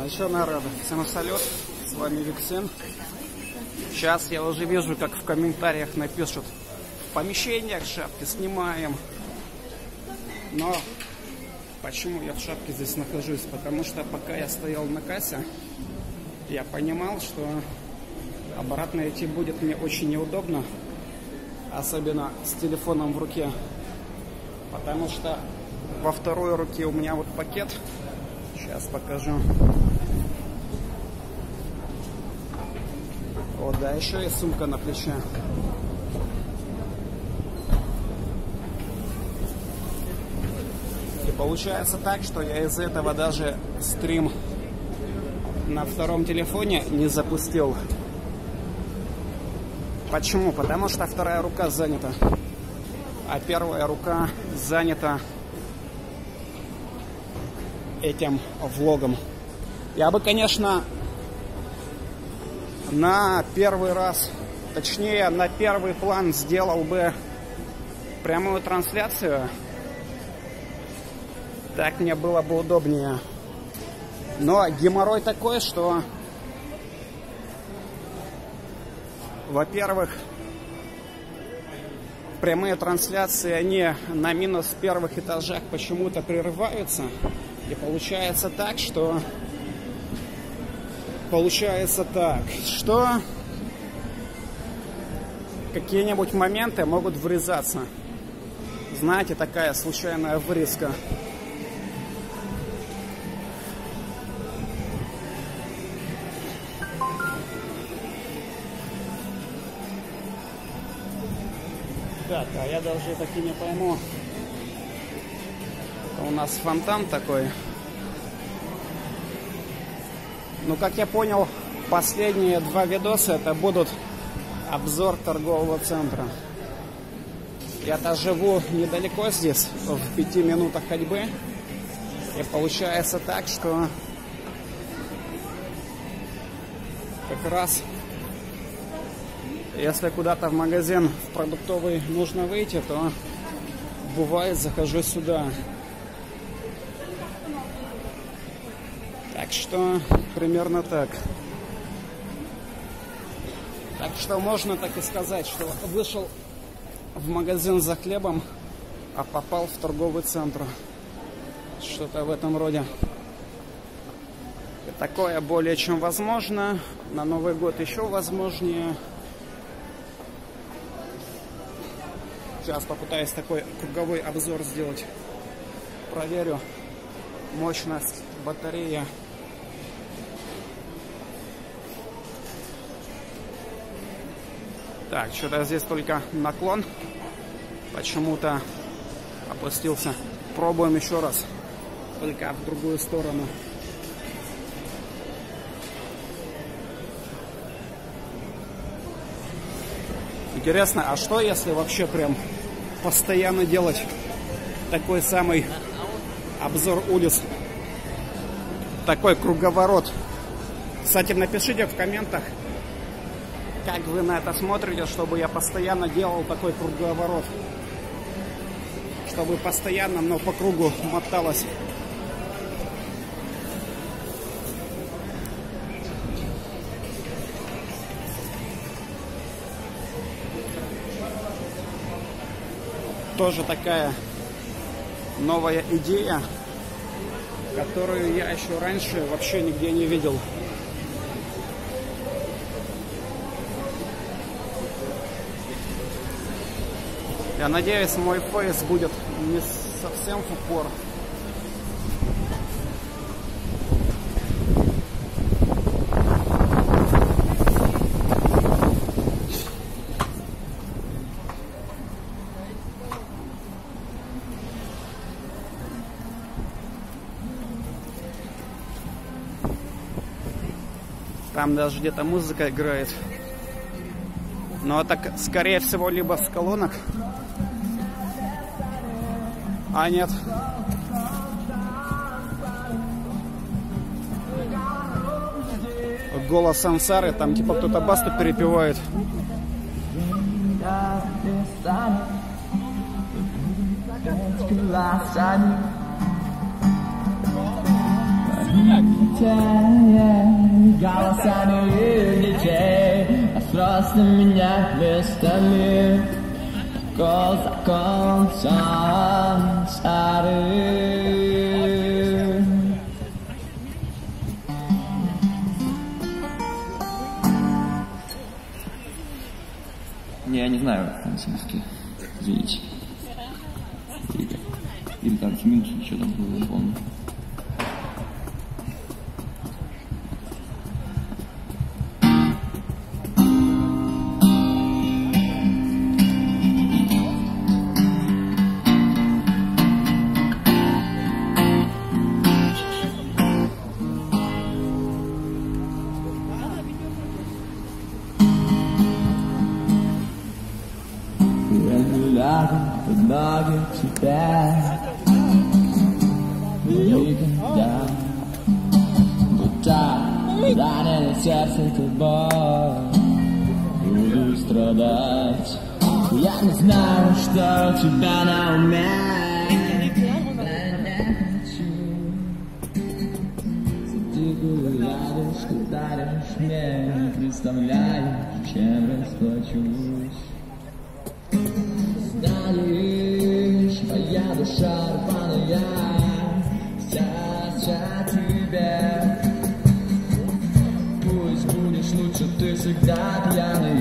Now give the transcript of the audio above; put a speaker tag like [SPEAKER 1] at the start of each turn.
[SPEAKER 1] Ну что, народ, всем салют, с вами Виксен. Сейчас я уже вижу, как в комментариях напишут: в помещениях шапки снимаем. Но почему я в шапке здесь нахожусь? Потому что пока я стоял на кассе, я понимал, что обратно идти будет мне очень неудобно, особенно с телефоном в руке, потому что во второй руке у меня вот пакет. Сейчас покажу. О, да, еще и сумка на плече. И получается так, что я из-за этого даже стрим на втором телефоне не запустил. Почему? Потому что вторая рука занята, а первая рука занята этим влогом. Я бы, конечно, на первый раз, точнее на первый план сделал бы прямую трансляцию. Так мне было бы удобнее. Но геморрой такой, что, во-первых, прямые трансляции, они на минус первых этажах почему-то прерываются. И получается так, что какие-нибудь моменты могут врезаться. Знаете, такая случайная врезка. Так, а я даже таки не пойму. У нас фонтан такой. Ну, как я понял, последние два видоса это будут обзор торгового центра. Я-то живу недалеко здесь, в 5 минутах ходьбы. И получается так, что как раз если куда-то в магазин, в продуктовый нужно выйти, то бывает захожу сюда. Так что примерно так. Так что можно так и сказать, что вышел в магазин за хлебом, а попал в торговый центр. Что-то в этом роде. И такое более чем возможно. На Новый год еще возможнее. Сейчас попытаюсь такой круговой обзор сделать. Проверю мощность батареи. Так, что-то здесь только наклон. Почему-то опустился. Пробуем еще раз. Только в другую сторону. Интересно, а что если вообще прям постоянно делать такой самый обзор улиц? Такой круговорот. Кстати, напишите в комментах, как вы на это смотрите, чтобы я постоянно делал такой круговорот. Чтобы постоянно, но по кругу моталось. Тоже такая новая идея, которую я еще раньше вообще нигде не видел. Я надеюсь, мой фейс будет не совсем в упор. Там даже где-то музыка играет. Но это, скорее всего, либо с колонок. А нет. Голос Сансары, там типа кто-то басту перепевает.
[SPEAKER 2] Голосами детей, просто менять местами. Год за концом старый. Я не знаю французский, извините. Или там Тиминчи, что там было, не помню. Под ноги тебя никогда. Будто ранено сердце тобой, буду страдать. Я не знаю, что у тебя на уме. Дикую радость ты даришь мне, не представляешь, чем расплачусь. Знаешь, моя душа рваная, вся тебе. Пусть будешь лучше, ты всегда пьяный.